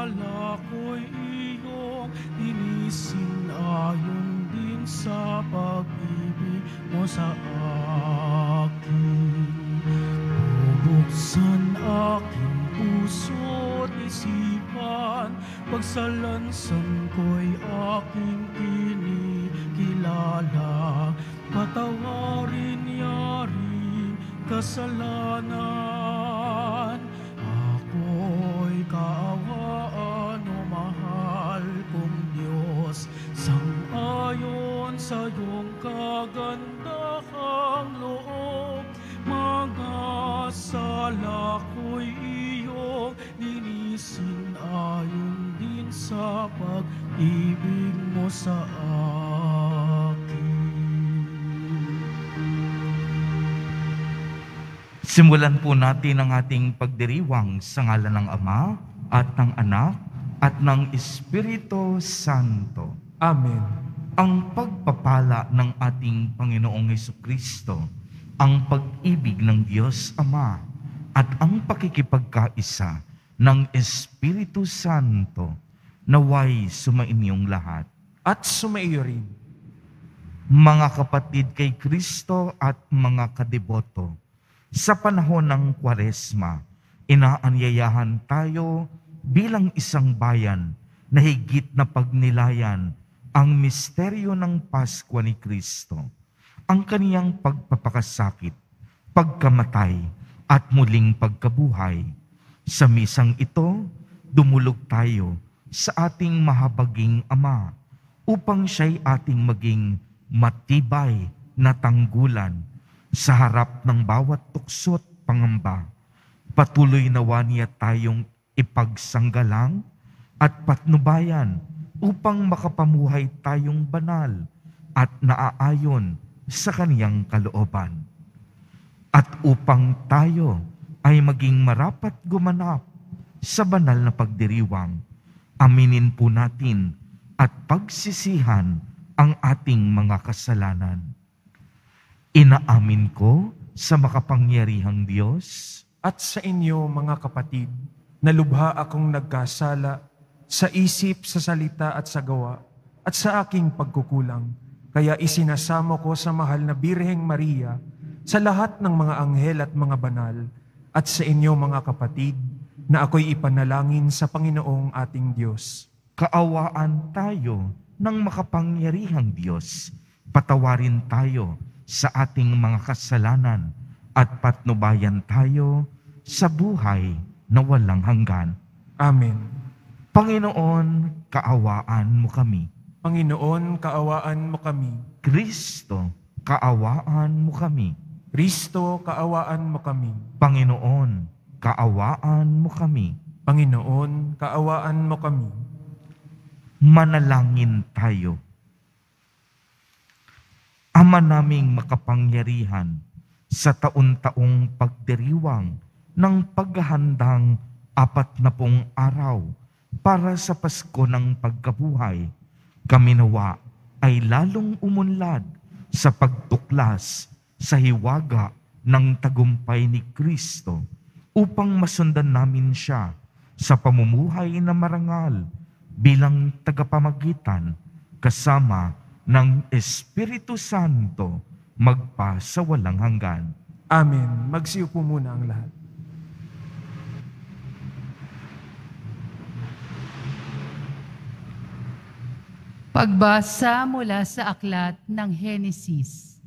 pagkakasala ko'y iyong linisin ayon din sa pag-ibig mo sa akin. Bubuksan aking puso't isipan, pagsalansan ko'y aking kinikilala. Patawarin niya rin kasalanan, ako'y kaawaan o mahal kong Diyos. Sang-ayon sa iyong kagandahang loob, mga sala ko'y iyong linisin ayon din sa pag-ibig mo sa akin. Simulan po natin ang ating pagdiriwang sa ngalan ng Ama at ng Anak at ng Espiritu Santo. Amen. Ang pagpapala ng ating Panginoong Hesukristo, ang pag-ibig ng Diyos Ama at ang pakikipagkaisa ng Espiritu Santo naway sumainyong lahat. At sumaiyo rin. Mga kapatid kay Kristo at mga kadeboto, sa panahon ng Kwaresma, inaanyayahan tayo bilang isang bayan na higit na pagnilayan ang misteryo ng Paskwa ni Kristo, ang kaniyang pagpapakasakit, pagkamatay, at muling pagkabuhay. Sa misang ito, dumulog tayo sa ating mahabaging Ama upang siya'y ating maging matibay na tanggulan sa harap ng bawat tukso't pangamba. Patuloy nawa niya tayong ipagsanggalang at patnubayan upang makapamuhay tayong banal at naaayon sa kaniyang kalooban. At upang tayo ay maging marapat gumanap sa banal na pagdiriwang, aminin po natin at pagsisihan ang ating mga kasalanan. Inaamin ko sa makapangyarihang Diyos At sa inyo, mga kapatid, na lubha akong nagkasala sa isip, sa salita at sa gawa, at sa aking pagkukulang. Kaya isinasamo ko sa mahal na Birheng Maria, sa lahat ng mga anghel at mga banal, at sa inyo, mga kapatid, na ako'y ipanalangin sa Panginoong ating Diyos. kaawaan tayo ng makapangyarihang Diyos. Patawarin tayo sa ating mga kasalanan at patnubayan tayo sa buhay na walang hanggan. Amen. Panginoon, kaawaan mo kami. Panginoon, kaawaan mo kami. Kristo, kaawaan mo kami. Kristo, kaawaan mo kami. Panginoon, kaawaan mo kami. Panginoon, kaawaan mo kami. Manalangin tayo. Ama naming makapangyarihan, sa taon-taong pagdiriwang ng paghahandang 40 araw para sa Pasko ng pagkabuhay, kami nawa ay lalong umunlad sa pagtuklas sa hiwaga ng tagumpay ni Kristo upang masundan namin siya sa pamumuhay na marangal bilang tagapamagitan kasama ng Espiritu Santo magpa sa walang hanggan. Amen. Magsiupo muna ang lahat. Pagbasa mula sa aklat ng Henesis.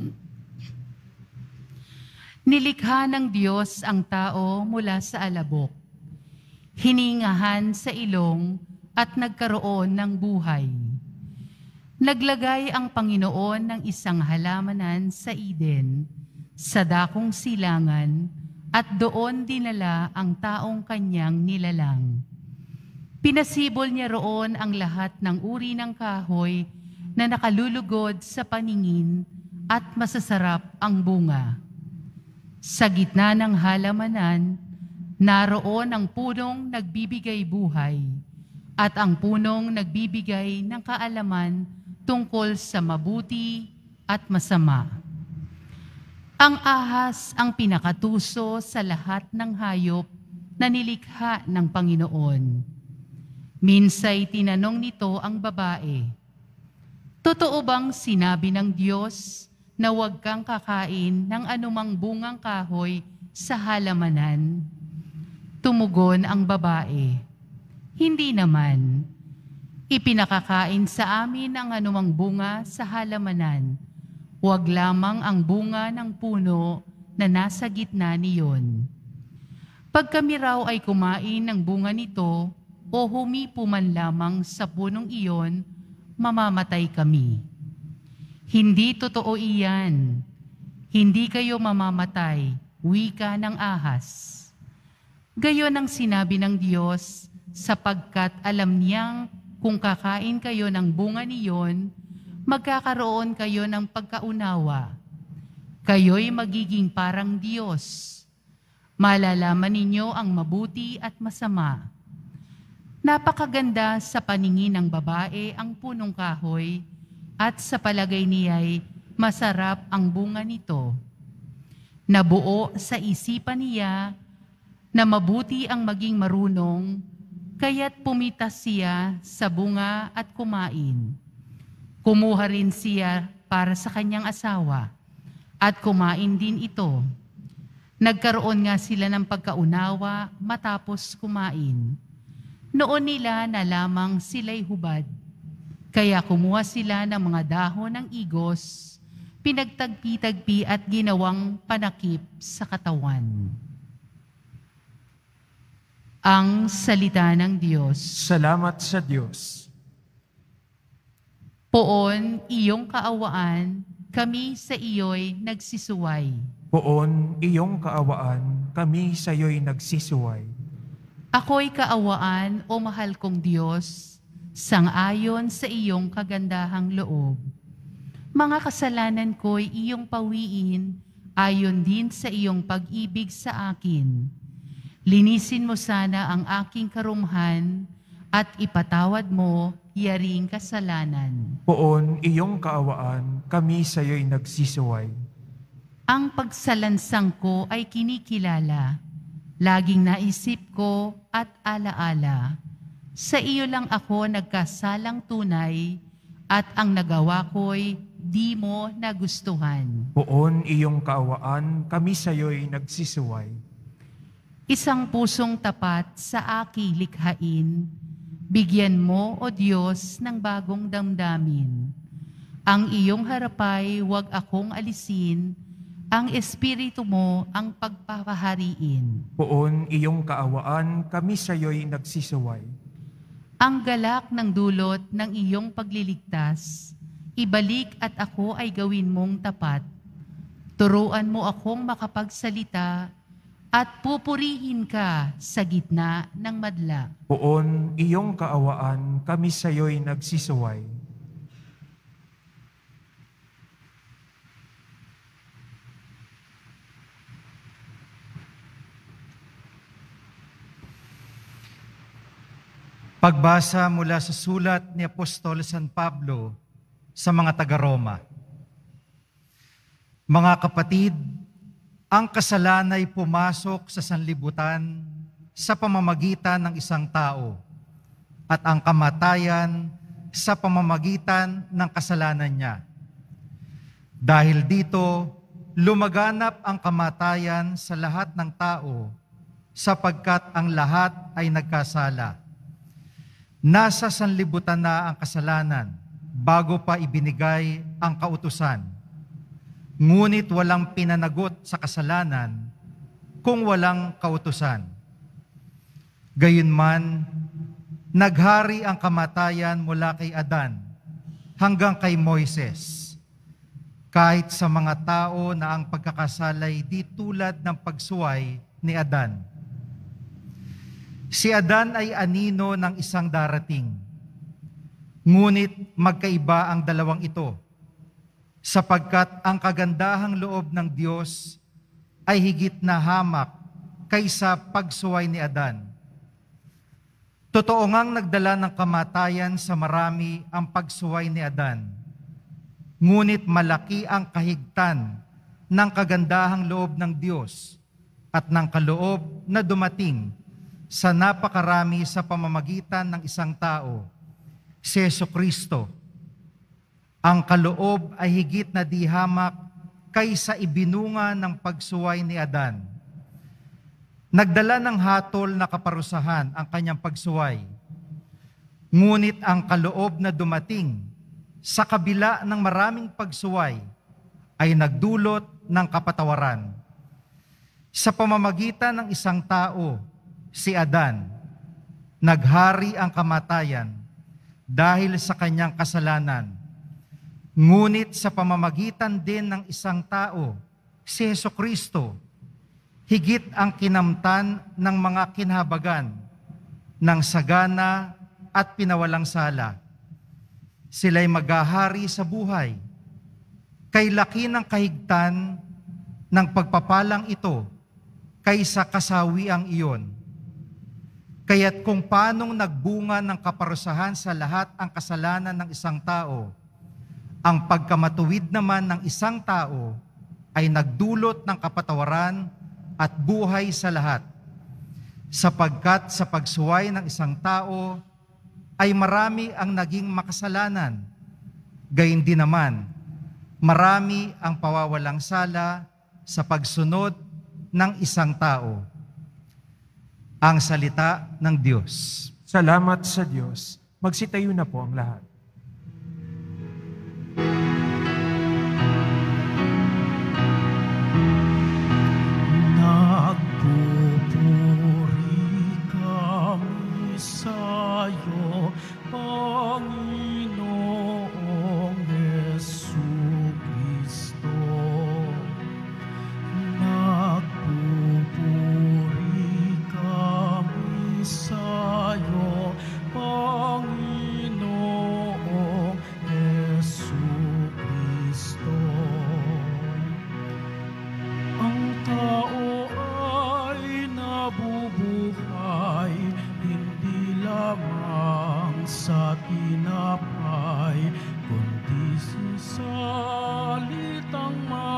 Nilikha ng Diyos ang tao mula sa alabok. Hiningahan sa ilong at nagkaroon ng buhay. Naglagay ang Panginoon ng isang halamanan sa Eden, sa dakong silangan, at doon dinala ang taong kanyang nilalang. Pinasibol niya roon ang lahat ng uri ng kahoy na nakalulugod sa paningin at masasarap ang bunga. Sa gitna ng halamanan, naroon ang punong nagbibigay buhay at ang punong nagbibigay ng kaalaman tungkol sa mabuti at masama. Ang ahas ang pinakatuso sa lahat ng hayop na nilikha ng Panginoon. Minsay tinanong nito ang babae, "Totoo bang sinabi ng Diyos na huwag kang kakain ng anumang bungang kahoy sa halamanan?" Tumugon ang babae, "Hindi naman. Ipinakakain sa amin ang anumang bunga sa halamanan. Huwag lamang ang bunga ng puno na nasa gitna niyon. Pag kami raw ay kumain ng bunga nito o humipo man lamang sa punong iyon, mamamatay kami." "Hindi totoo iyan. Hindi kayo mamamatay," wika ng ahas. Gayon ang sinabi ng Diyos, sapagkat alam niyang kung kakain kayo ng bunga niyon, magkakaroon kayo ng pagkaunawa. Kayo'y magiging parang Diyos. Malalaman ninyo ang mabuti at masama. Napakaganda sa paningin ng babae ang punong kahoy, at sa palagay niya'y masarap ang bunga nito. Nabuo sa isipan niya na mabuti ang maging marunong, kaya't pumitas siya sa bunga at kumain. Kumuha rin siya para sa kanyang asawa, at kumain din ito. Nagkaroon nga sila ng pagkaunawa matapos kumain. Noon nila na lamang sila'y hubad, kaya kumuha sila ng mga dahon ng igos, pinagtagpi-tagpi at ginawang panakip sa katawan. Ang salita ng Diyos. Salamat sa Diyos. Poon iyong kaawaan, kami sa iyo'y nagsisuway. Poon iyong kaawaan, kami sa iyo'y nagsisuway. Ako'y kaawaan, o mahal kong Diyos, sang-ayon sa iyong kagandahang loob. Mga kasalanan ko'y iyong pawiin, ayon din sa iyong pag-ibig sa akin. Linisin mo sana ang aking karumhan at ipatawad mo yaring kasalanan. Poon iyong kaawaan, kami sa iyo'y nagsisuway. Ang pagsalansang ko ay kinikilala, laging naisip ko at alaala. Sa iyo lang ako nagkasalang tunay, at ang nagawa ko'y di mo nagustuhan. Poon iyong kaawaan, kami sa iyo'y nagsisuway. Isang pusong tapat sa aki likhain, bigyan mo, O Diyos, ng bagong damdamin. Ang iyong harapay huwag akong alisin, ang espiritu mo ang pagpapahariin. Poon iyong kaawaan, kami sa iyo'y nagsisuway. Ang galak ng dulot ng iyong pagliligtas, ibalik at ako ay gawin mong tapat. Turuan mo akong makapagsalita, at pupurihin ka sa gitna ng madla. Poon iyong kaawaan, kami sa iyo'y nagsisuway. Pagbasa mula sa sulat ni Apostol San Pablo sa mga taga-Roma. Mga kapatid, ang kasalanan ay pumasok sa sanlibutan sa pamamagitan ng isang tao, at ang kamatayan sa pamamagitan ng kasalanan niya. Dahil dito, lumaganap ang kamatayan sa lahat ng tao, sapagkat ang lahat ay nagkasala. Nasa sanlibutan na ang kasalanan bago pa ibinigay ang kautusan. Ngunit walang pinanagot sa kasalanan kung walang kautusan. Gayunman, naghari ang kamatayan mula kay Adan hanggang kay Moises, kahit sa mga tao na ang pagkakasalay di tulad ng pagsuway ni Adan. Si Adan ay anino ng isang darating, ngunit magkaiba ang dalawang ito, sapagkat ang kagandahang loob ng Diyos ay higit na hamak kaysa pagsuway ni Adan. Totoo ngang nagdala ng kamatayan sa marami ang pagsuway ni Adan, ngunit malaki ang kahigtan ng kagandahang loob ng Diyos at ng kaloob na dumating sa napakarami sa pamamagitan ng isang tao, si Jesucristo. Ang kaloob ay higit na di hamak kaysa ibinunga ng pagsuway ni Adan. Nagdala ng hatol na kaparusahan ang kanyang pagsuway. Ngunit ang kaloob na dumating sa kabila ng maraming pagsuway ay nagdulot ng kapatawaran. Sa pamamagitan ng isang tao, si Adan, naghari ang kamatayan dahil sa kanyang kasalanan. Ngunit sa pamamagitan din ng isang tao, si Jesucristo, higit ang kinamtan ng mga kinhabagan ng sagana at pinawalang sala. Sila'y maghahari sa buhay. Kay laki ng kahigtan ng pagpapalang ito kaysa kasawiang iyon. Kaya't kung paanong nagbunga ng kaparusahan sa lahat ang kasalanan ng isang tao, ang pagkamatuwid naman ng isang tao ay nagdulot ng kapatawaran at buhay sa lahat. Sapagkat sa pagsuway ng isang tao ay marami ang naging makasalanan. Gayon din naman, marami ang pawawalang sala sa pagsunod ng isang tao. Ang salita ng Diyos. Salamat sa Diyos. Magsitayo na po ang lahat. Nagpupuri kami sa'yo, Panginoong Jesucristo. Nagpupuri kami sa'yo, Panginoong Jesucristo. Ang tao ay nabubuhay, hindi lamang sa tinapay, kundi sa salitang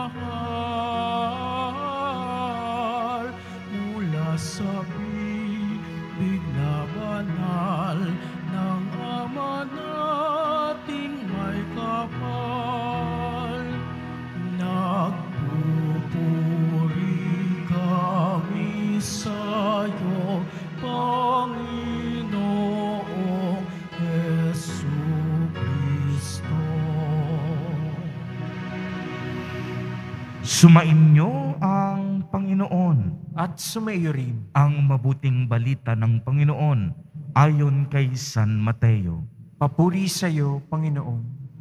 mahal mula sa bibig na banal ng Ama nating may kapal. Nagpupuri kami sa'yo, Panginoong Jesucristo. Sumainyo ang Panginoon. At sumaiyo rin. Ang mabuting balita ng Panginoon ayon kay San Mateo. Papuri sa iyo, Panginoon.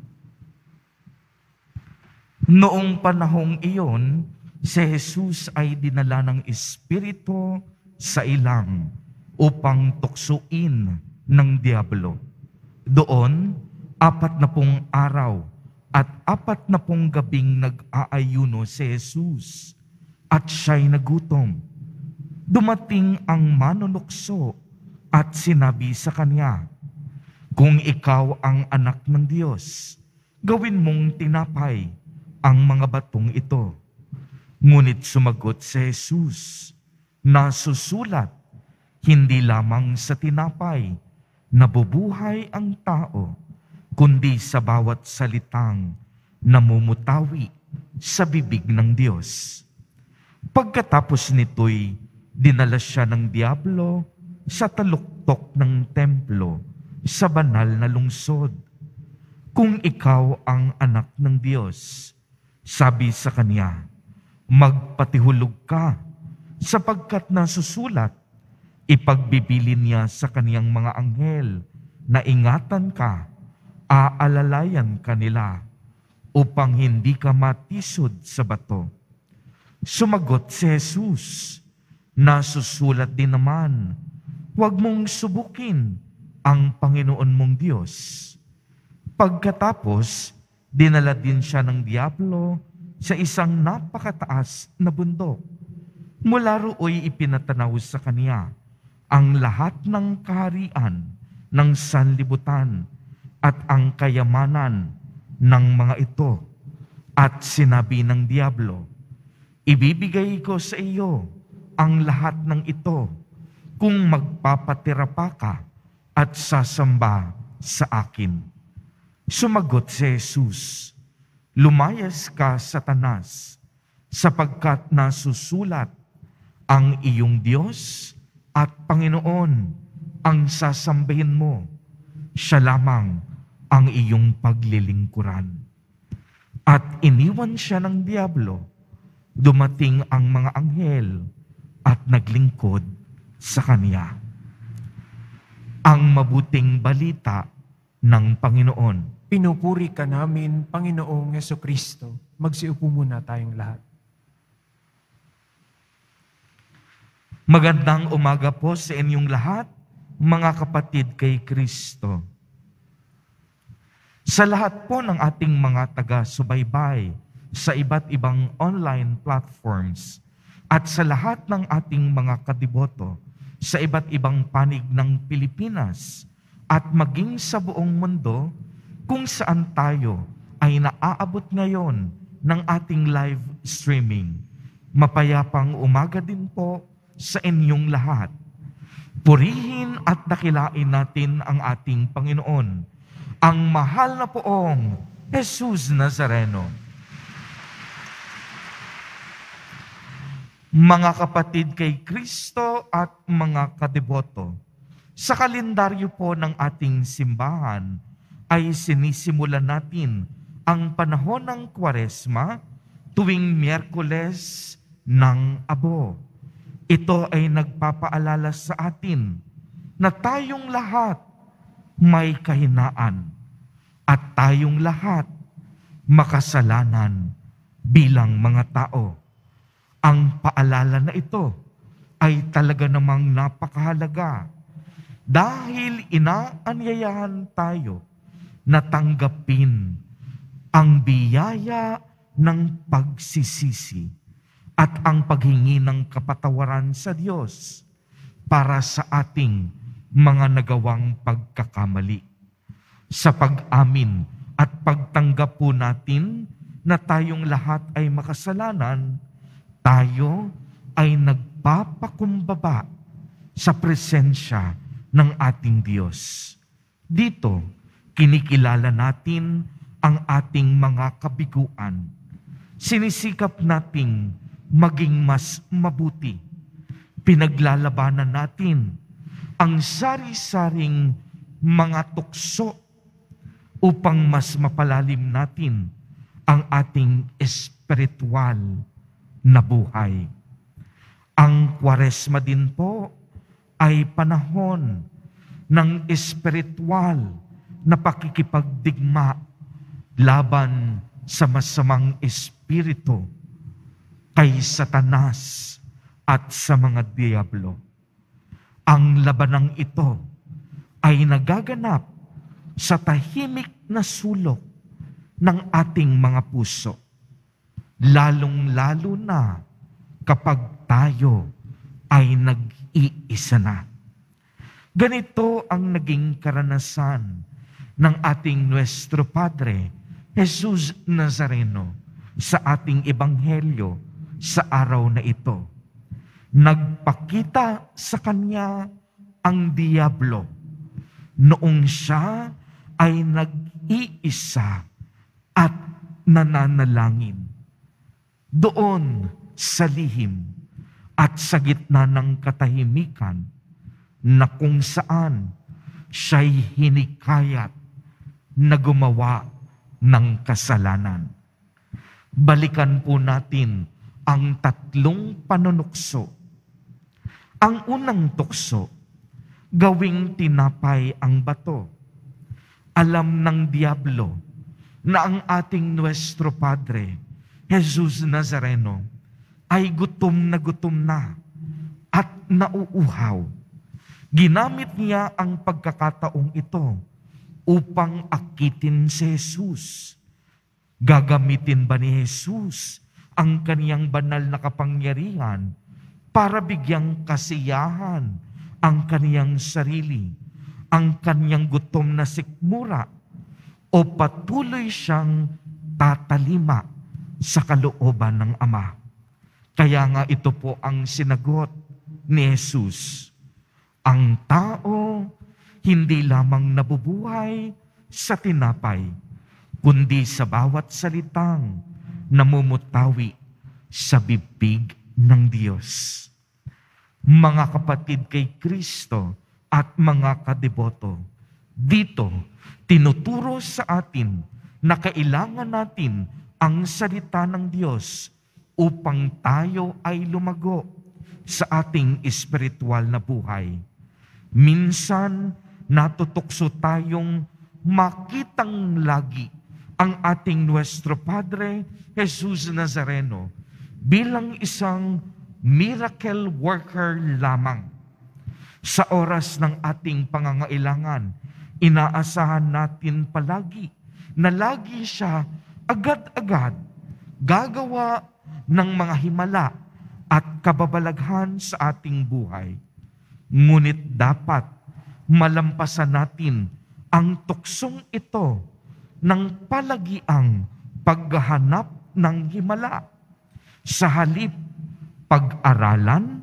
Noong panahong iyon, si Jesus ay dinala ng Espiritu sa ilang upang tuksuin ng Diablo. Doon, 40 araw at 40 gabing nag-aayuno si Jesus at siya'y nagutom. Dumating ang manunukso at sinabi sa kanya, "Kung ikaw ang anak ng Diyos, gawin mong tinapay ang mga batong ito." Ngunit sumagot si Jesus, "Nasusulat, hindi lamang sa tinapay nabubuhay ang tao, kundi sa bawat salitang namumutawi sa bibig ng Diyos." Pagkatapos nito'y dinala siya ng Diablo sa taluktok ng templo sa banal na lungsod. "Kung ikaw ang anak ng Diyos," sabi sa kanya, "magpatihulog ka, sapagkat nasusulat, ipagbibilin niya sa kaniyang mga anghel na ingatan ka, aalalayan ka nila, upang hindi ka matisod sa bato." Sumagot si Jesus, "Nasusulat din naman, huwag mong subukin ang Panginoon mong Diyos." Pagkatapos, dinala din siya ng Diablo sa isang napakataas na bundok. Mula rooy ipinatanaw sa kaniya ang lahat ng kaharian ng sanlibutan at ang kayamanan ng mga ito. At sinabi ng Diablo, "Ibibigay ko sa iyo ang lahat ng ito kung magpapatira pa ka at sasamba sa akin. Sumagot si Jesus, lumayas ka, Satanas, sapagkat nasusulat, ang iyong Diyos at Panginoon ang sasambahin mo. Siya lamang ang iyong paglilingkuran. At iniwan siya ng diablo. Dumating ang mga anghel at naglingkod sa kanya. Ang mabuting balita ng Panginoon. Pinupuri ka namin, Panginoong Jesucristo. Magsiupo muna tayong lahat. Magandang umaga po sa inyong lahat, mga kapatid kay Kristo. Sa lahat po ng ating mga taga-subaybay sa iba't ibang online platforms at sa lahat ng ating mga kadiboto sa iba't ibang panig ng Pilipinas at maging sa buong mundo kung saan tayo ay naaabot ngayon ng ating live streaming. Mapayapang umaga din po sa inyong lahat. Purihin at dakilain natin ang ating Panginoon, ang mahal na poong Jesus Nazareno. Mga kapatid kay Kristo at mga kadeboto, sa kalendaryo po ng ating simbahan ay sinisimulan natin ang panahon ng Kwaresma tuwing Miyerkules ng Abo. Ito ay nagpapaalala sa atin na tayong lahat may kahinaan at tayong lahat makasalanan bilang mga tao. Ang paalala na ito ay talaga namang napakahalaga dahil inaanyayahan tayo na tanggapin ang biyaya ng pagsisisi at ang paghingi ng kapatawaran sa Diyos para sa ating mga nagawang pagkakamali. Sa pag-amin at pagtanggap po natin na tayong lahat ay makasalanan, tayo ay nagpapakumbaba sa presensya ng ating Diyos. Dito, kinikilala natin ang ating mga kabiguan. Sinisikap nating maging mas mabuti. Pinaglalabanan natin ang sari-saring mga tukso upang mas mapalalim natin ang ating espiritual na buhay. Ang Kwaresma din po ay panahon ng espiritual na pakikipagdigma laban sa masamang espiritu kay Satanas at sa mga diablo. Ang labanang ito ay nagaganap sa tahimik na sulok ng ating mga puso, lalong-lalo na kapag tayo ay nag-iisa na. Ganito ang naging karanasan ng ating Nuestro Padre, Jesus Nazareno, sa ating ebanghelyo sa araw na ito. Nagpakita sa kanya ang diablo noong siya ay nag-iisa at nananalangin. Doon sa lihim at sa gitna ng katahimikan na kung saan siya'y hinikayat na gumawa ng kasalanan. Balikan po natin ang 3 panunukso. Ang unang tukso, gawing tinapay ang bato. Alam ng diablo na ang ating Nuestro Padre, Jesus Nazareno, ay gutom na at nauuhaw. Ginamit niya ang pagkakataong ito upang akitin si Jesus. Gagamitin ba ni Jesus ang kaniyang banal na kapangyarihan para bigyang kasiyahan ang kaniyang sarili, ang kaniyang gutom na sikmura, o patuloy siyang tatalima sa kalooban ng Ama? Kaya nga ito po ang sinagot ni Jesus. Ang tao hindi lamang nabubuhay sa tinapay, kundi sa bawat salitang namumutawi sa bibig ng Diyos. Mga kapatid kay Kristo at mga kadeboto, dito tinuturo sa atin na kailangan natin ang salita ng Diyos upang tayo ay lumago sa ating espiritual na buhay. Minsan, natutukso tayong makitang lagi ang ating Nuestro Padre Jesus Nazareno bilang isang miracle worker lamang. Sa oras ng ating pangangailangan, inaasahan natin palagi na lagi siya agad-agad gagawa ng mga himala at kababalaghan sa ating buhay. Ngunit dapat malampasan natin ang tuksong ito ng palagiang paghahanap ng himala. Sa halip, pag-aralan,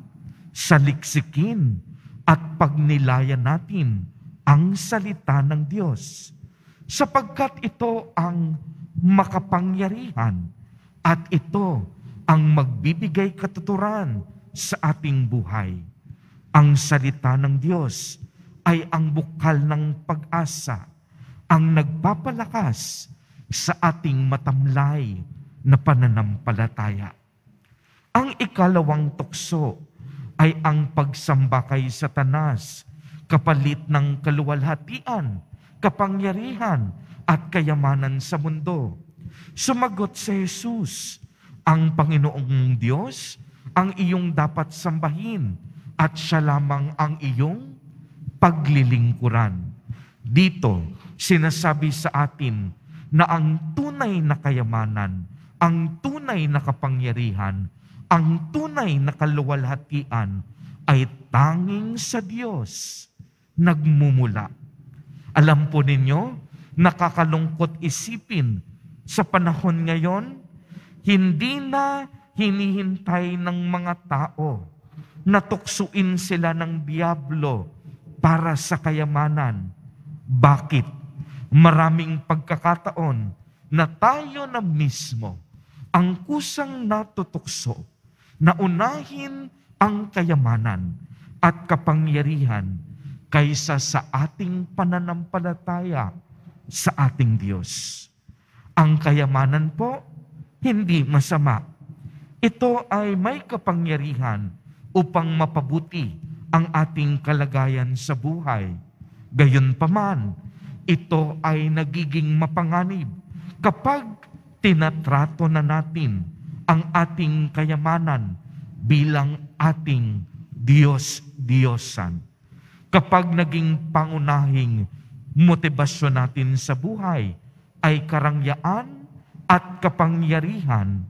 saliksikin, at pagnilayan natin ang salita ng Diyos. Sapagkat ito ang makapangyarihan at ito ang magbibigay katuturan sa ating buhay. Ang salita ng Diyos ay ang bukal ng pag-asa, ang nagpapalakas sa ating matamlay na pananampalataya. Ang ikalawang tukso ay ang pagsamba kay Satanas, kapalit ng kaluwalhatian, kapangyarihan at kayamanan sa mundo. Sumagot si Jesus, ang Panginoong Diyos ang iyong dapat sambahin at siya lamang ang iyong paglilingkuran. Dito, sinasabi sa atin na ang tunay na kayamanan, ang tunay na kapangyarihan, ang tunay na kaluwalhatian ay tanging sa Diyos nagmumula. Alam po ninyo, nakakalungkot isipin sa panahon ngayon, hindi na hinihintay ng mga tao na tuksuin sila ng diablo para sa kayamanan. Bakit? Maraming pagkakataon na tayo na mismo ang kusang natutukso na unahin ang kayamanan at kapangyarihan kaysa sa ating pananampalataya sa ating Diyos. Ang kayamanan po, hindi masama. Ito ay may kapangyarihan upang mapabuti ang ating kalagayan sa buhay. Gayunpaman, ito ay nagiging mapanganib kapag tinatrato na natin ang ating kayamanan bilang ating Diyos-Diyosan. Kapag naging pangunahing motibasyon natin sa buhay ay karangyaan at kapangyarihan,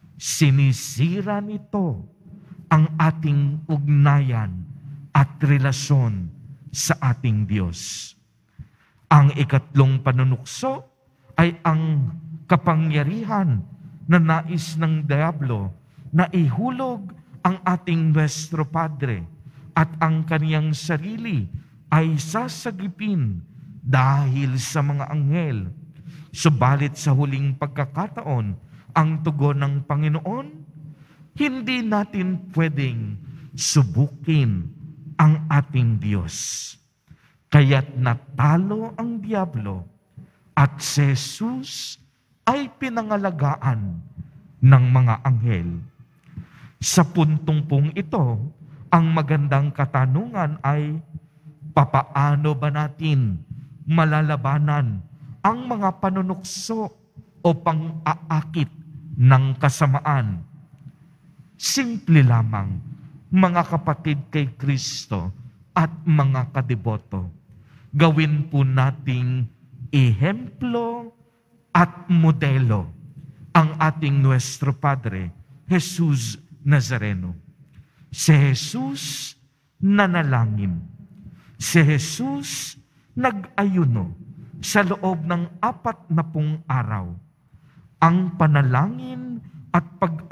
sinisira nito ang ating ugnayan at relasyon sa ating Diyos. Ang ikatlong panunukso ay ang kapangyarihan na nais ng diablo na ihulog ang ating Nuestro Padre at ang kaniyang sarili ay sasagipin dahil sa mga anghel. Subalit sa huling pagkakataon, ang tugon ng Panginoon, hindi natin pwedeng subukin ang ating Diyos. Kaya't natalo ang diablo at si Jesus ay pinangalagaan ng mga anghel. Sa puntong pong ito, ang magandang katanungan ay, papaano ba natin malalabanan ang mga panunukso o pang-aakit ng kasamaan? Simple lamang, mga kapatid kay Kristo at mga kadeboto, gawin po nating ehemplo at modelo ang ating Nuestro Padre, Jesus Nazareno. Si Jesus nanalangin. Si Jesus nag-ayuno sa loob ng 40 araw. Ang panalangin at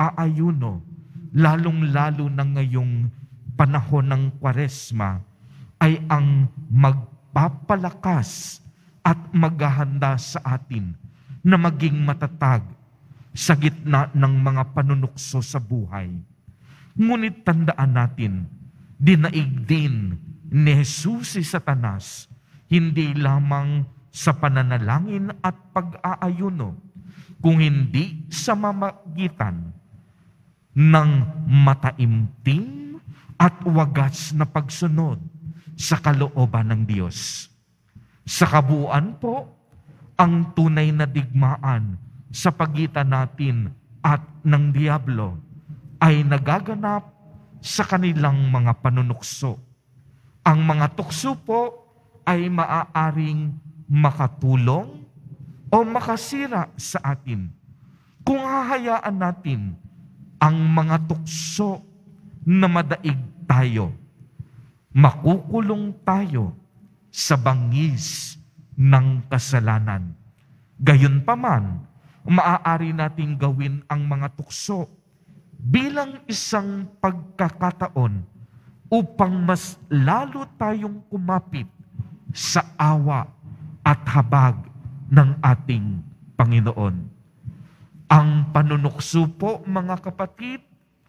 pag-aayuno, lalong-lalo na ngayong panahon ng Kwaresma, ay ang magpapalakas at maghahanda sa atin na maging matatag sa gitna ng mga panunukso sa buhay. Ngunit tandaan natin, dinaig din ni Jesus si Satanas, hindi lamang sa pananalangin at pag-aayuno, kung hindi sa mamagitan ng mataimtim at wagas na pagsunod sa kalooban ng Diyos. Sa kabuuan po, ang tunay na digmaan sa pagitan natin at ng Diablo ay nagaganap sa kanilang mga panunukso. Ang mga tukso po ay maaaring makatulong o makasira sa atin kung hahayaan natin ang mga tukso na madaig tayo. Makukulong tayo sa bangis ng kasalanan. Gayunpaman, maaari nating gawin ang mga tukso bilang isang pagkakataon upang mas lalo tayong kumapit sa awa at habag ng ating Panginoon. Ang panunukso po, mga kapatid,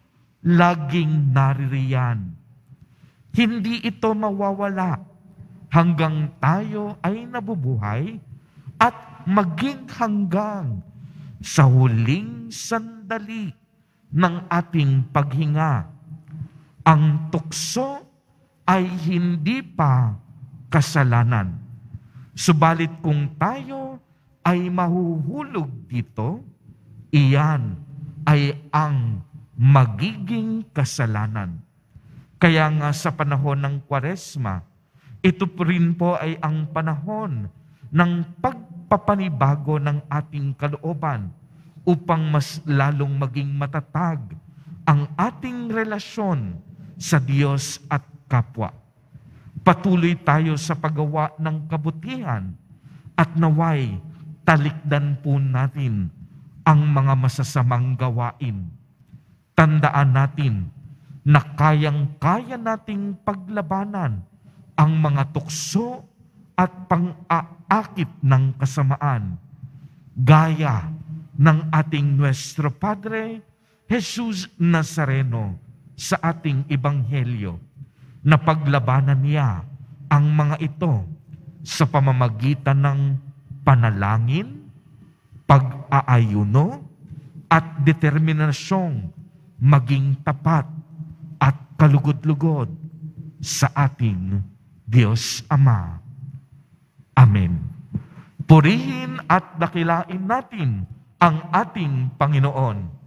laging naririyan. Hindi ito mawawala hanggang tayo ay nabubuhay at maging hanggang sa huling sandali ng ating paghinga. Ang tukso ay hindi pa kasalanan. Subalit kung tayo ay mahuhulog dito, iyan ay ang magiging kasalanan. Kaya nga sa panahon ng Kwaresma, ito rin po ay ang panahon ng pagpapanibago ng ating kalooban upang mas lalong maging matatag ang ating relasyon sa Diyos at kapwa. Patuloy tayo sa paggawa ng kabutihan at naway talikdan po natin ang mga masasamang gawain. Tandaan natin na kayang-kaya nating paglabanan ang mga tukso at pang-aakit ng kasamaan, gaya ng ating Nuestro Padre Jesus Nazareno sa ating Ebanghelyo, na paglabanan niya ang mga ito sa pamamagitan ng panalangin, pag-aayuno, at determinasyong maging tapat at kalugod-lugod sa ating Diyos Ama. Amen. Purihin at dakilain natin ang ating Panginoon.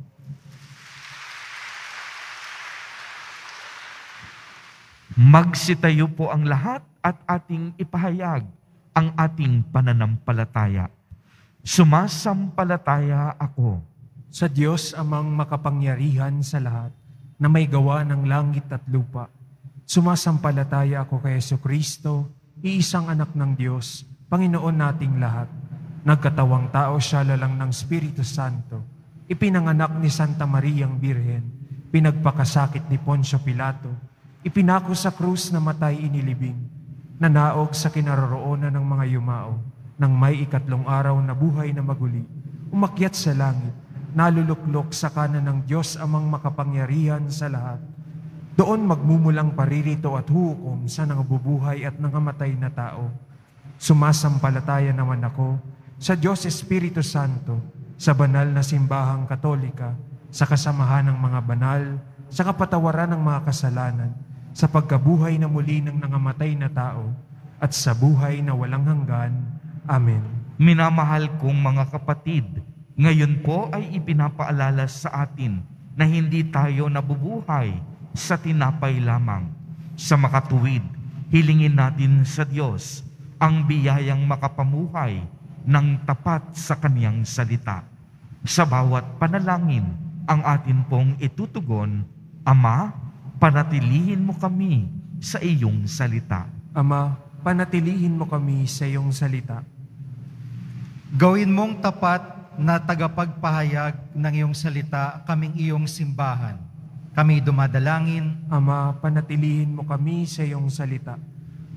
Magsitayo po ang lahat at ating ipahayag ang ating pananampalataya. Sumasampalataya ako Sa Diyos amang makapangyarihan sa lahat, na may gawa ng langit at lupa. Sumasampalataya ako kay Jesucristo, iisang anak ng Diyos, Panginoon nating lahat. Nagkatawang tao siya lalang ng Espiritu Santo. Ipinanganak ni Santa Mariang Birhen, pinagpakasakit ni Poncio Pilato, ipinako sa krus na matay inilibing, nanaog sa kinaroroonan ng mga yumao, nang may ikatlong araw na buhay na maguli, umakyat sa langit, naluluklok sa kanan ng Diyos amang makapangyarihan sa lahat. Doon magmumulang paririto at hukom sa nangabubuhay at nangamatay na tao. Sumasampalataya naman ako sa Diyos Espiritu Santo, sa banal na simbahang katolika, sa kasamahan ng mga banal, sa kapatawaran ng mga kasalanan, sa pagkabuhay na muli ng nangamatay na tao, at sa buhay na walang hanggan. Amen. Minamahal kong mga kapatid, ngayon po ay ipinapaalala sa atin na hindi tayo nabubuhay sa tinapay lamang. Sa makatuwid, hilingin natin sa Diyos ang biyayang makapamuhay ng tapat sa Kaniyang salita. Sa bawat panalangin, ang atin pong itutugon, Ama, panatilihin mo kami sa iyong salita. Ama, panatilihin mo kami sa iyong salita. Gawin mong tapat na tagapagpahayag ng iyong salita kaming iyong simbahan. Kami dumadalangin. Ama, panatilihin mo kami sa iyong salita.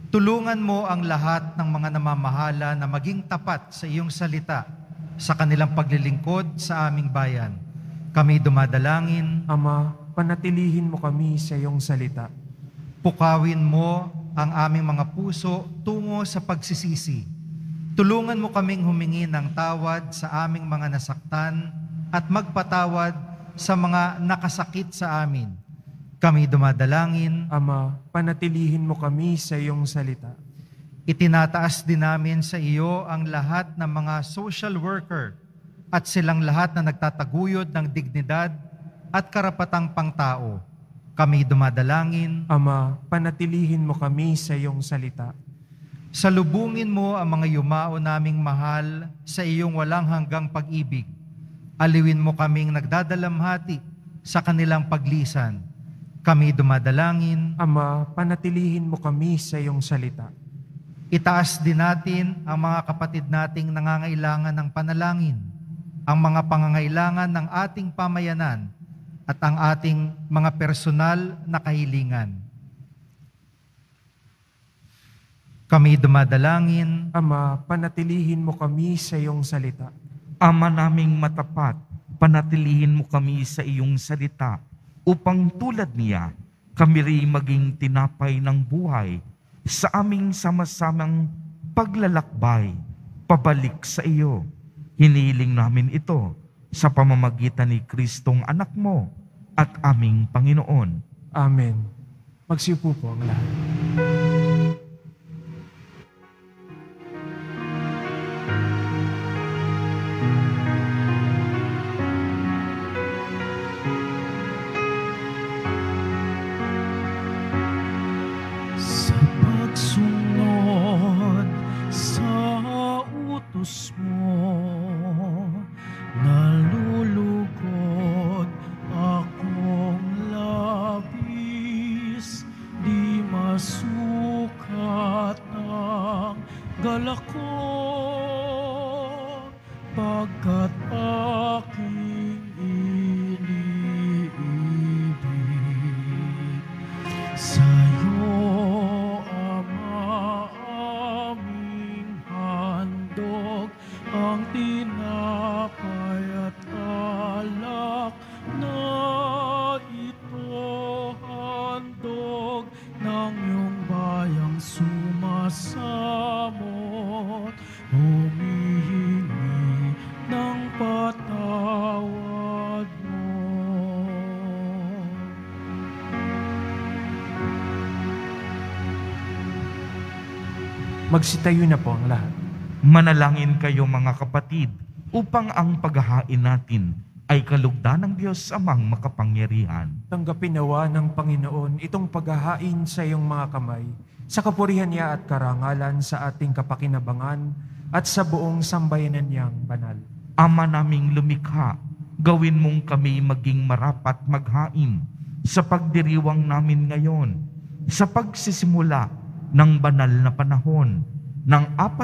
Tulungan mo ang lahat ng mga namamahala na maging tapat sa iyong salita sa kanilang paglilingkod sa aming bayan. Kami dumadalangin, Ama, panatilihin mo kami sa iyong salita. pukawin mo ang aming mga puso tungo sa pagsisisi. Tulungan mo kaming humingi ng tawad sa aming mga nasaktan at magpatawad sa mga nakasakit sa amin. Kami dumadalangin, Ama, panatilihin mo kami sa iyong salita. itinataas din namin sa iyo ang lahat ng mga social worker at silang lahat na nagtataguyod ng dignidad at karapatang pangtao. Kami dumadalangin, Ama, panatilihin mo kami sa iyong salita. salubungin mo ang mga yumao naming mahal sa iyong walang hanggang pag-ibig. Aliwin mo kaming nagdadalamhati sa kanilang paglisan. Kami dumadalangin, Ama, panatilihin mo kami sa iyong salita. itaas din natin ang mga kapatid nating nangangailangan ng panalangin, ang mga pangangailangan ng ating pamayanan, at ang ating mga personal na kahilingan. Kami dumadalangin, Ama, panatilihin mo kami sa iyong salita. Ama naming matapat, panatilihin mo kami sa iyong salita upang tulad niya, kami rin maging tinapay ng buhay sa aming sama-samang paglalakbay, pabalik sa iyo. Hiniling namin ito sa pamamagitan ni Kristong anak mo at aming Panginoon. Amen. Magsiupo po ang lahat. Sa pagsunod sa utos mo, nalulugod akong labis, di masukat ang galak ko, pagkat aking iniibig. Sa'yo, Ama, aming handog ang tinapay at alak na ito, handog ng iyong bayang sumasamot, humihingi ng patawad mo. Magsitayo na po ang lahat. Manalangin kayo mga kapatid upang ang paghahain natin ay kalugdan ng Diyos amang makapangyarihan. Tanggapin nawa ng Panginoon itong paghahain sa iyong mga kamay, sa kapurihan niya at karangalan sa ating kapakinabangan at sa buong sambayanan niyang banal. Ama naming lumikha, gawin mong kami maging marapat maghain sa pagdiriwang namin ngayon, sa pagsisimula ng banal na panahon ng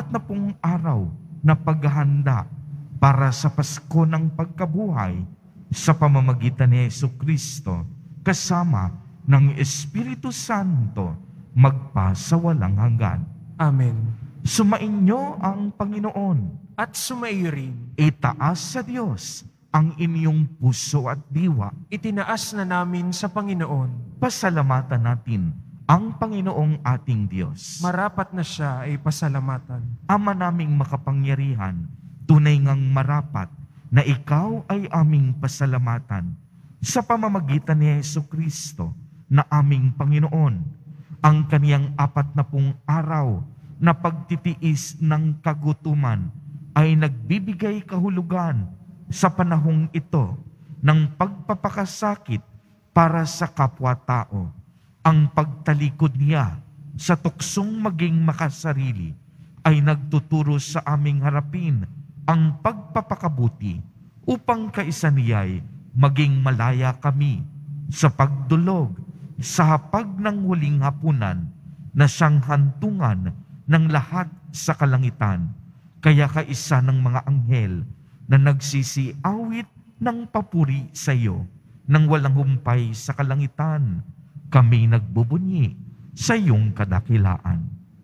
40 araw na paghahanda para sa Pasko ng pagkabuhay sa pamamagitan ni Jesucristo kasama ng Espiritu Santo magpasawalang hanggan. Amen. Sumainyo ang Panginoon. At sumaiyo rin, Itaas sa Diyos ang inyong puso at diwa. itinaas na namin sa Panginoon. Pasalamatan natin ang Panginoong ating Diyos. Marapat na siya ay pasalamatan. Ama naming makapangyarihan, tunay ngang marapat na ikaw ay aming pasalamatan sa pamamagitan ni Jesucristo na aming Panginoon. Ang kaniyang 40 araw na pagtitiis ng kagutuman ay nagbibigay kahulugan sa panahong ito ng pagpapakasakit para sa kapwa-tao. Ang pagtalikod niya sa tuksong maging makasarili ay nagtuturo sa aming harapin ang pagpapakabuti upang kaisa niya'y maging malaya kami sa pagdulog sa hapag ng huling hapunan na siyang hantungan ng lahat sa kalangitan. Kaya kaisa ng mga anghel na nagsisiawit ng papuri sa iyo nang walang humpay sa kalangitan, kami nagbubunyi sa iyong kadakilaan.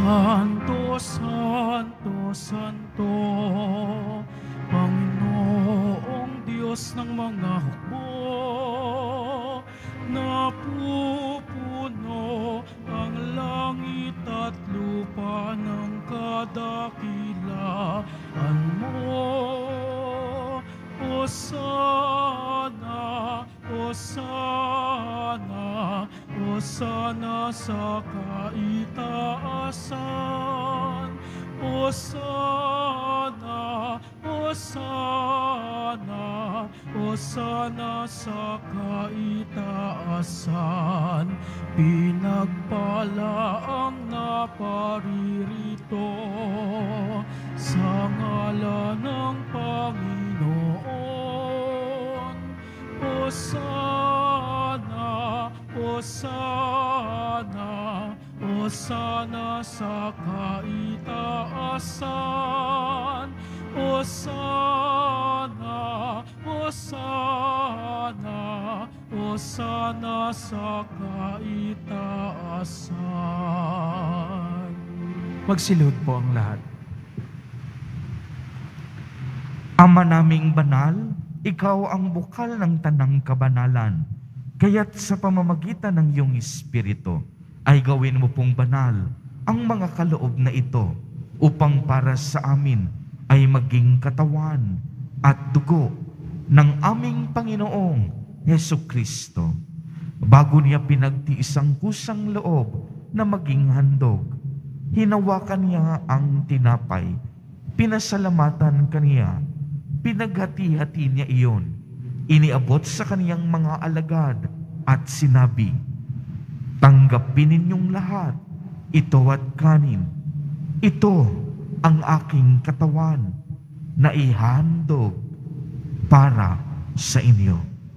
Santo, Santo, Santo, Panginoong Diyos ng mga hukbo, napupuno ang langit at lupa ng kadakilaan mo. Hosana, Hosana, Hosana sa kaitaasan. Hosana, Hosana, Hosana sa kaitaasan. Pinagpala ang naparirito sa ngalan ng Panginoon. Hosana, Hosana, Hosana sa kaitaasan. Hosana, Hosana, Hosana sa kaitaasan. Magsilod po ang lahat. Ama naming banal, ikaw ang bukal ng tanang kabanalan. Kaya't sa pamamagitan ng iyong Espiritu, ay gawin mo pong banal ang mga kaloob na ito upang para sa amin ay maging katawan at dugo ng aming Panginoong Hesukristo. Bago niya pinagtiis ang kusang loob na maging handog, hinawakan niya ang tinapay, pinasalamatan kaniya, pinaghati-hati niya iyon, iniabot sa kaniyang mga alagad at sinabi, "Tanggapin ninyong lahat, ito at kanin. Ito ang aking katawan na ihandog para sa inyo."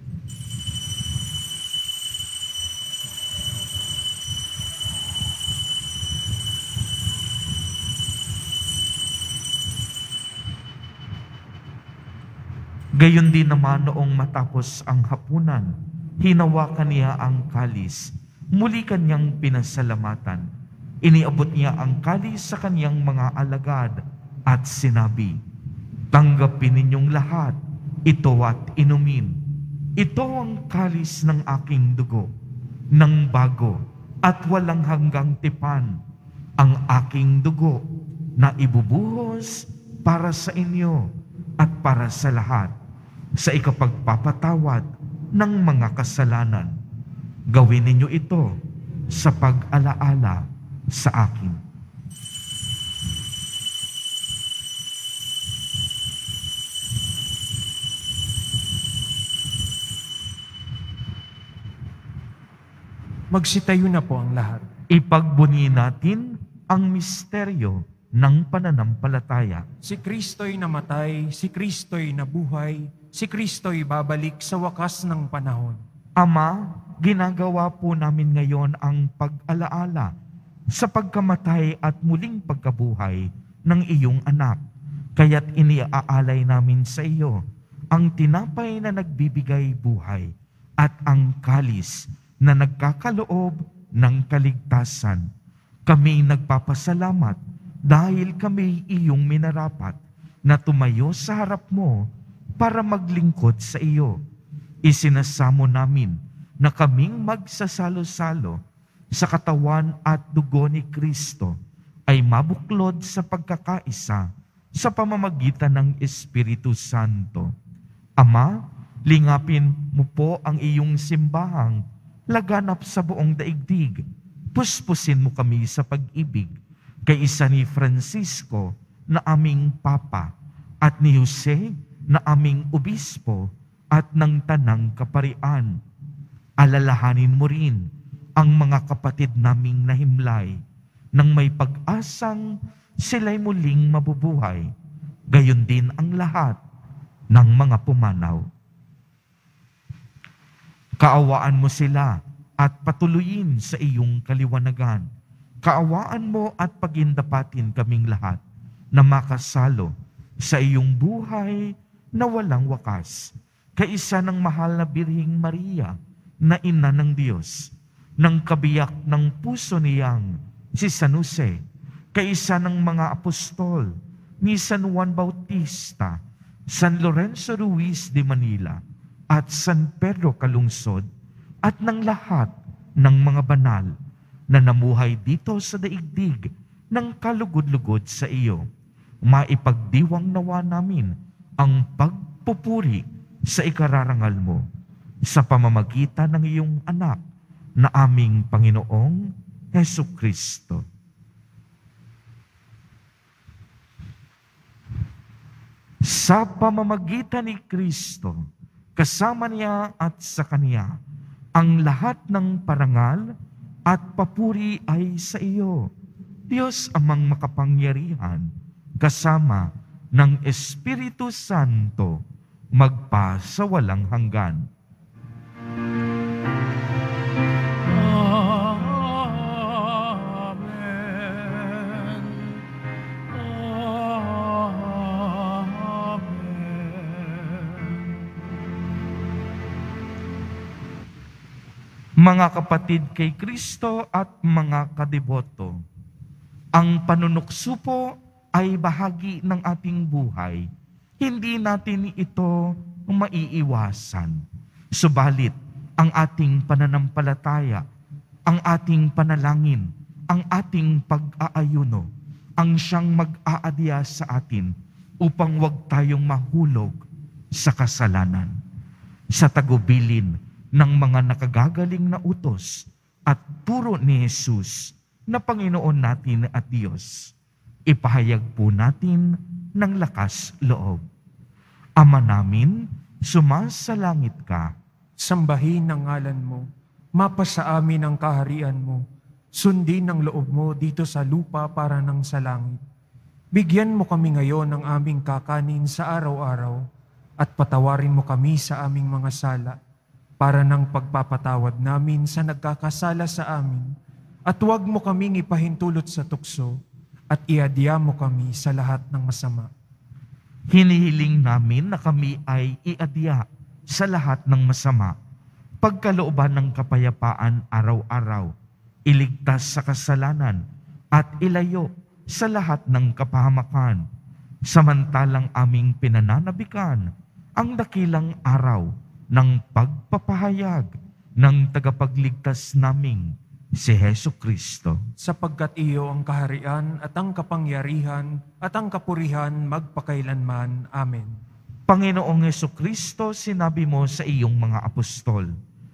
Gayon din naman noong matapos ang hapunan, hinawakan niya ang kalis, muli kanyang pinasalamatan. Iniabot niya ang kalis sa kanyang mga alagad at sinabi, "Tanggapin ninyong lahat, ito at inumin. Ito ang kalis ng aking dugo, ng bago at walang hanggang tipan, ang aking dugo na ibubuhos para sa inyo at para sa lahat, sa ikapagpapatawad ng mga kasalanan. Gawin ninyo ito sa pag-alaala sa akin." Magsitayo na po ang lahat. Ipagbunyi natin ang misteryo ng pananampalataya. Si Kristo'y namatay, si Kristo'y nabuhay, si Kristo'y babalik sa wakas ng panahon. Ama, ginagawa po namin ngayon ang pag-alaala sa pagkamatay at muling pagkabuhay ng iyong anak. Kaya't iniaalay namin sa iyo ang tinapay na nagbibigay buhay at ang kalis na nagkakaloob ng kaligtasan. Kami nagpapasalamat dahil kami iyong minarapat na tumayo sa harap mo para maglingkod sa iyo. Isinasamo namin na kaming magsasalo-salo sa katawan at dugo ni Kristo ay mabuklod sa pagkakaisa sa pamamagitan ng Espiritu Santo. Ama, lingapin mo po ang iyong simbahang laganap sa buong daigdig. Puspusin mo kami sa pag-ibig kay isa ni Francisco na aming Papa at ni Jose na aming Obispo at ng Tanang Kaparian. Alalahanin mo rin ang mga kapatid naming nahimlay nang may pag-asang sila'y muling mabubuhay. Gayon din ang lahat ng mga pumanaw. Kaawaan mo sila at patuloyin sa iyong kaliwanagan. Kaawaan mo at pagindapatin kaming lahat na makasalo sa iyong buhay na walang wakas. Kaisa ng mahal na Birhing Maria na ina ng Diyos, ng kabiyak ng puso niyang si San Jose, kaisa ng mga apostol, ni San Juan Bautista, San Lorenzo Ruiz de Manila, at San Pedro Calungsod, at ng lahat ng mga banal na namuhay dito sa daigdig ng kalugod-lugod sa iyo. Maipagdiwang nawa namin ang pagpupuri sa ikararangal mo sa pamamagitan ng iyong anak na aming Panginoong Hesukristo. Sa pamamagitan ni Kristo, kasama niya at sa Kanya, ang lahat ng parangal at papuri ay sa iyo, Diyos Amang makapangyarihan, kasama ng Espiritu Santo, magpa sa walang hanggan. Amen. Mga kapatid kay Kristo at mga kadeboto, ang panunukso po ay bahagi ng ating buhay. Hindi natin ito maiiwasan. Subalit, ang ating pananampalataya, ang ating panalangin, ang ating pag-aayuno, ang siyang mag-aadya sa atin upang wag tayong mahulog sa kasalanan. Sa tagubilin ng mga nakagagaling na utos at turo ni Jesus na Panginoon natin at Diyos, ipahayag po natin ng lakas loob. Ama namin, sumasalangit ka. Sambahin ang ngalan mo, mapasa amin ang kaharian mo, sundin ang loob mo dito sa lupa para ng sa langit. Bigyan mo kami ngayon ng aming kakanin sa araw-araw at patawarin mo kami sa aming mga sala para ng pagpapatawad namin sa nagkakasala sa amin, at huwag mo kaming ipahintulot sa tukso at iadya mo kami sa lahat ng masama. Hinihiling namin na kami ay iadya sa lahat ng masama, pagkalooban ng kapayapaan araw-araw, iligtas sa kasalanan at ilayo sa lahat ng kapahamakan, samantalang aming pinananabikan ang dakilang araw ng pagpapahayag ng tagapagligtas naming si Hesukristo. Sapagkat iyo ang kaharian at ang kapangyarihan at ang kapurihan magpakailanman. Amen. Panginoong Hesukristo, sinabi mo sa iyong mga apostol,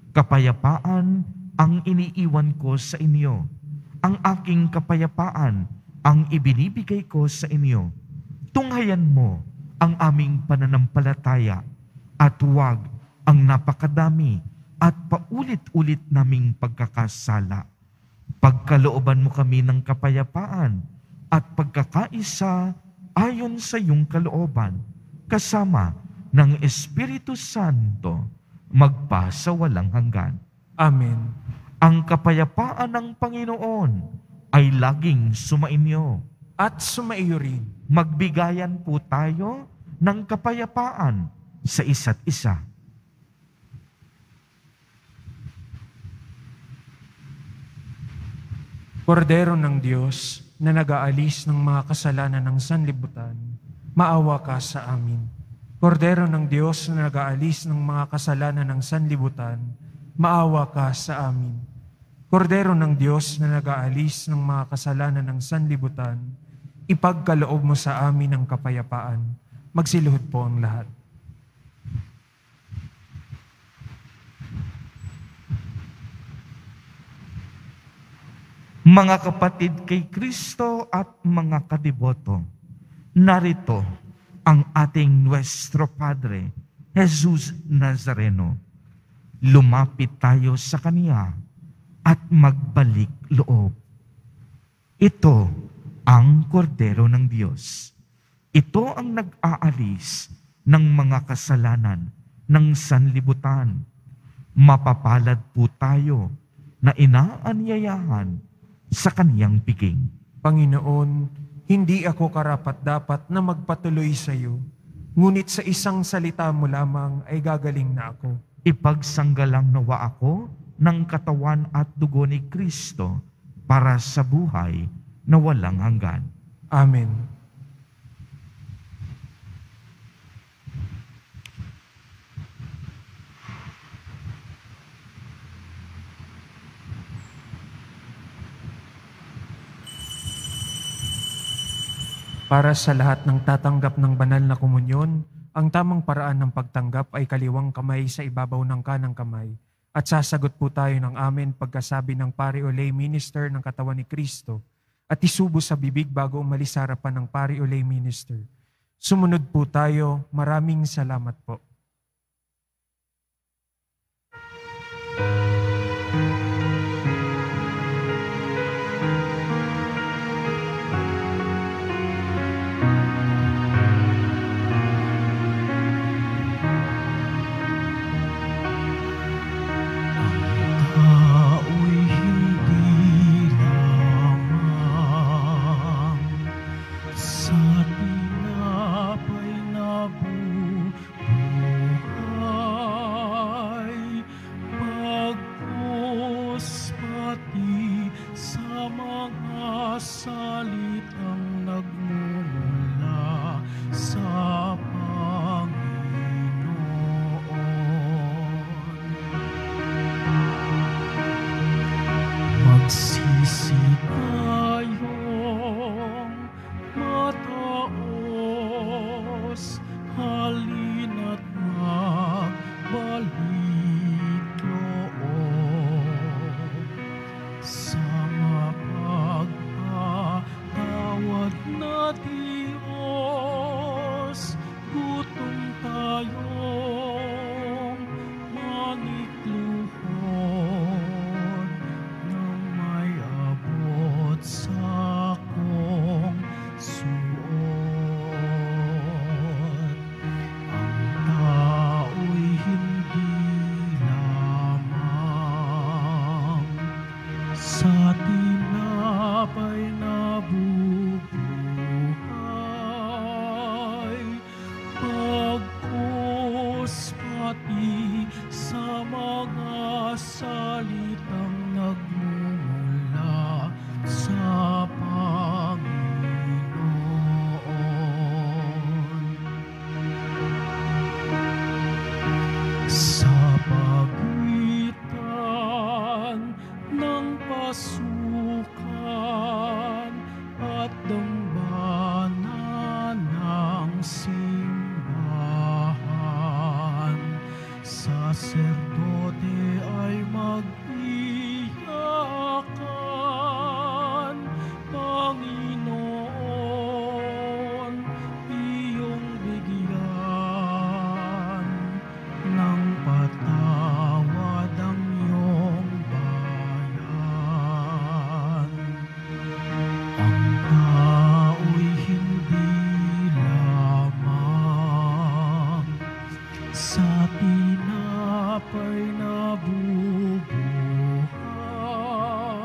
kapayapaan ang iniiwan ko sa inyo. Ang aking kapayapaan ang ibinibigay ko sa inyo. Tunghayan mo ang aming pananampalataya at huwag ang napakadami at paulit-ulit naming pagkakasala. Pagkalooban mo kami ng kapayapaan at pagkakaisa ayon sa iyong kalooban, kasama ng Espiritu Santo, magpa sa walang hanggan. Amen. Ang kapayapaan ng Panginoon ay laging sumainyo. At sumaiyo rin. Magbigayan po tayo ng kapayapaan sa isa't isa. Kordero ng Diyos na nag-aalis ng mga kasalanan ng sanlibutan, maawa ka sa amin. Kordero ng Diyos na nag-aalis ng mga kasalanan ng sanlibutan, maawa ka sa amin. Kordero ng Diyos na nag-aalis ng mga kasalanan ng sanlibutan, ipagkaloob mo sa amin ang kapayapaan. Magsiluhod po ang lahat. Mga kapatid kay Kristo at mga kadiboto, narito ang ating Nuestro Padre, Jesus Nazareno. Lumapit tayo sa Kanya at magbalik loob. Ito ang Kordero ng Diyos. Ito ang nag-aalis ng mga kasalanan ng sanlibutan. Mapapalad po tayo na inaanyayahan sa Kaniyang piging. Panginoon, hindi ako karapat-dapat na magpatuloy sa iyo, ngunit sa isang salita mo lamang ay gagaling na ako. Ipagsanggalang nawa ako ng katawan at dugo ni Kristo para sa buhay na walang hanggan. Amen. Para sa lahat ng tatanggap ng banal na komunyon, ang tamang paraan ng pagtanggap ay kaliwang kamay sa ibabaw ng kanang kamay. At sasagot po tayo ng amen pagkasabi ng pari o lay minister ng katawan ni Kristo at isubo sa bibig bago umalis sa harapan ng pari o lay minister. Sumunod po tayo. Maraming salamat po. Tinapay na bubuhay,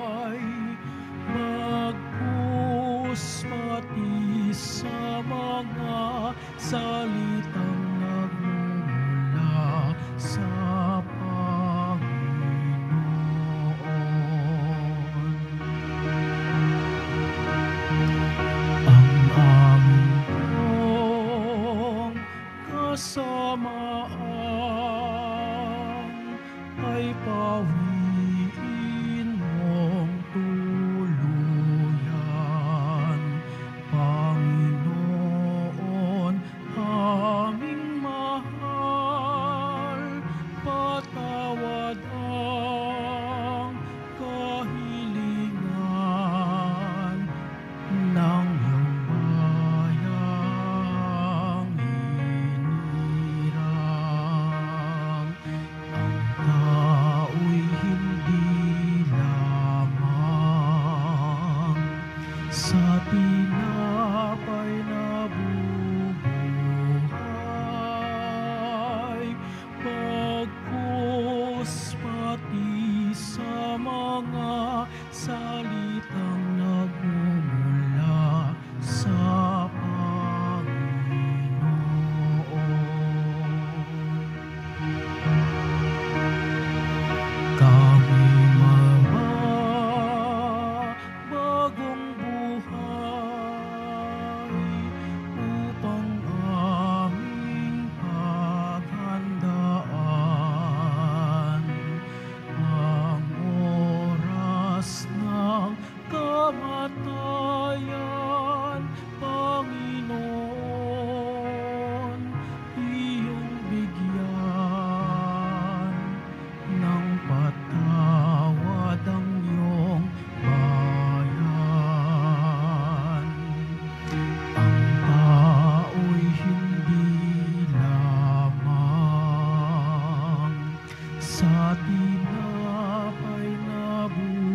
sa tinapay na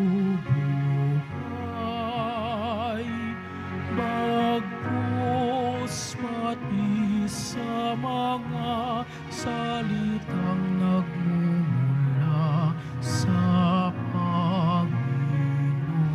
bubuhay, bagkus pati sa mga salitang nagmumula sa Panginoon.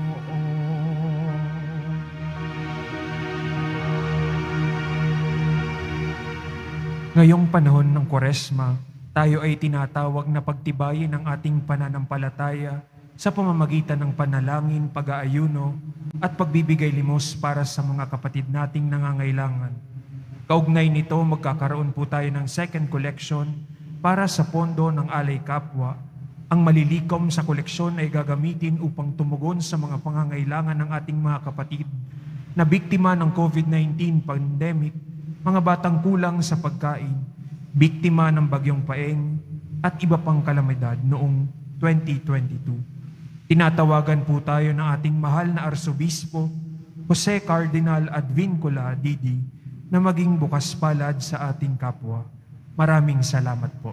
Ngayong panahon ng Kwaresma, tayo ay tinatawag na pagtibayin ang ating pananampalataya sa pamamagitan ng panalangin, pag-aayuno, at pagbibigay limos para sa mga kapatid nating nangangailangan. Kaugnay nito, magkakaroon po tayo ng second collection para sa pondo ng Alay Kapwa. Ang malilikom sa koleksyon ay gagamitin upang tumugon sa mga pangangailangan ng ating mga kapatid na biktima ng COVID-19 pandemic, mga batang kulang sa pagkain, biktima ng bagyong Paeng, at iba pang kalamidad noong 2022. Tinatawagan po tayo ng ating mahal na Arsobispo, Jose Cardinal Advincula Didi, na maging bukas palad sa ating kapwa. Maraming salamat po.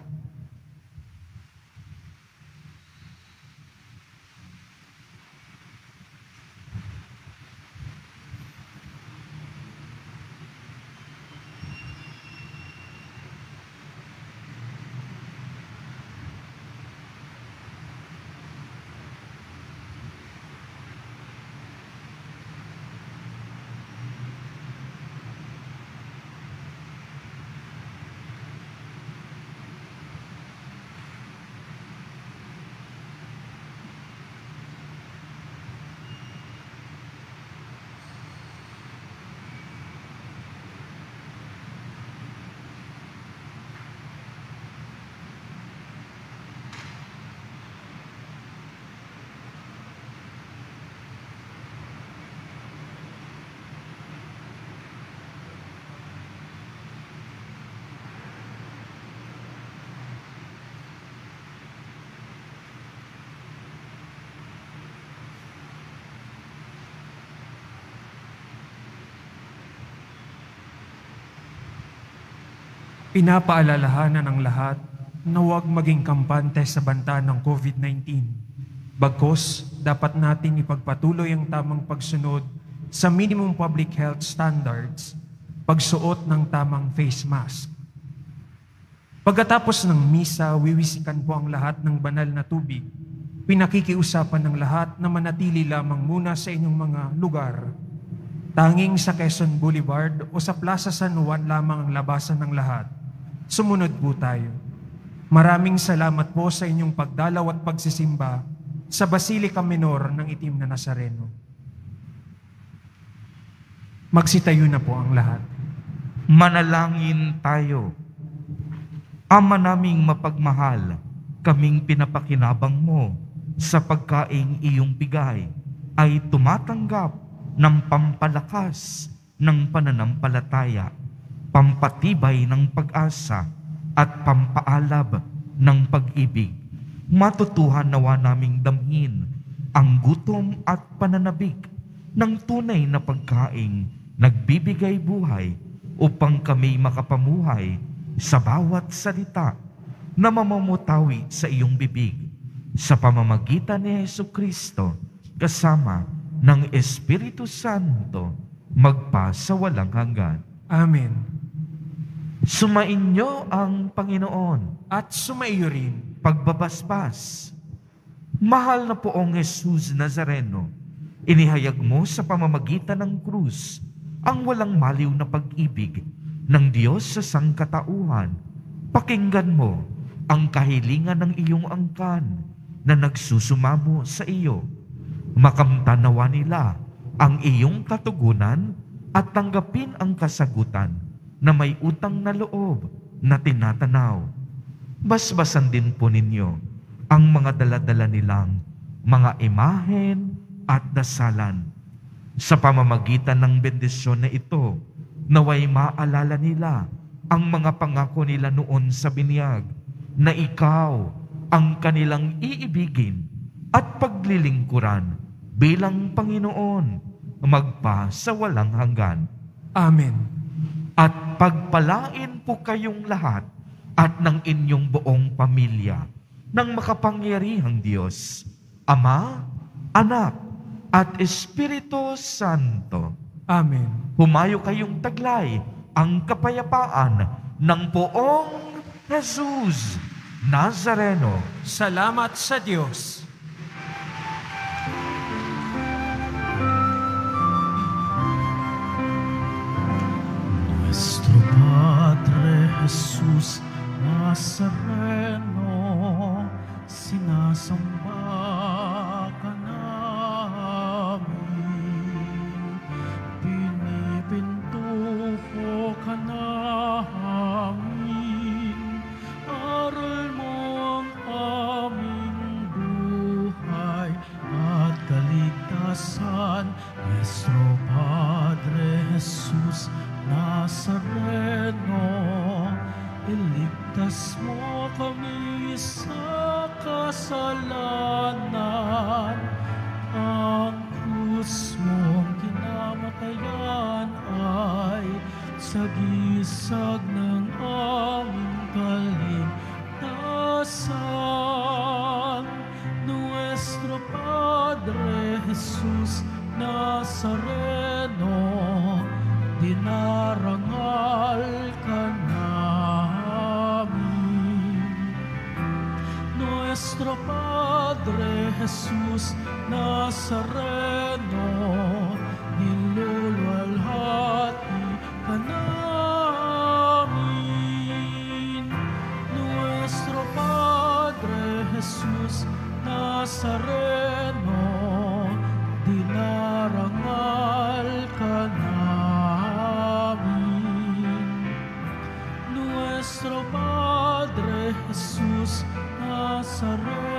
Pinapaalalahanan ng lahat na huwag maging kampante sa banta ng COVID-19. Bagkus, dapat natin ipagpatuloy ang tamang pagsunod sa minimum public health standards, pagsuot ng tamang face mask. Pagkatapos ng misa, wiwisikan po ang lahat ng banal na tubig. Pinakikiusapan ng lahat na manatili lamang muna sa inyong mga lugar. Tanging sa Quezon Boulevard o sa Plaza San Juan lamang ang labasan ng lahat. Sumunod po tayo. Maraming salamat po sa inyong pagdalaw at pagsisimba sa Basilica Menor ng Itim na Nazareno. Magsitayo na po ang lahat. Manalangin tayo. Ama naming mapagmahal, kaming pinapakinabang mo sa pagkaing iyong bigay ay tumatanggap ng pampalakas ng pananampalataya, pampatibay ng pag-asa at pampaalab ng pag-ibig. Matutuhan nawa naming damhin ang gutom at pananabik ng tunay na pagkaing nagbibigay buhay upang kami makapamuhay sa bawat salita na mamamutawi sa iyong bibig sa pamamagitan ni Jesucristo kasama ng Espiritu Santo magpa sa walang hanggan. Amen. Sumainyo ang Panginoon At sumaiyo rin. pagbabasbas. Mahal na poong Jesus Nazareno, inihayag mo sa pamamagitan ng krus ang walang maliw na pag-ibig ng Diyos sa sangkatauhan. Pakinggan mo ang kahilingan ng iyong angkan na nagsusumamo sa iyo. Makamtanawa nila ang iyong katugunan at tanggapin ang kasagutan na may utang na loob na tinatanaw. Basbasan din po ninyo ang mga daladala nilang mga imahen at dasalan. Sa pamamagitan ng bendisyon na ito, naway maalala nila ang mga pangako nila noon sa binyag na ikaw ang kanilang iibigin at paglilingkuran bilang Panginoon magpa sa walang hanggan. Amen. At pagpalain po kayong lahat at ng inyong buong pamilya ng makapangyarihang Diyos, Ama, Anak, at Espiritu Santo. Amen. Humayo kayong taglay ang kapayapaan ng poong Jesus Nazareno. Salamat sa Diyos. Nuestro Padre Jesus Nazareno, sinasamba ka namin, pinipinto ka namin, aral mo ang aming buhay at kaligtasan. Nuestro Padre Jesus Nazareno, iligtas mo kami sa kasalanan. Ang krus mong kinamatayan ay sagisag ng aming kaligtasan. Nuestro Padre Jesus Nazareno, dinarangal ka namin. Nuestro Padre Jesus Nazareno, niluluwalhati ka namin. Nuestro Padre Jesus Nazareno, dinarangal ka namin. Nuestro Padre Jesus Nazareno,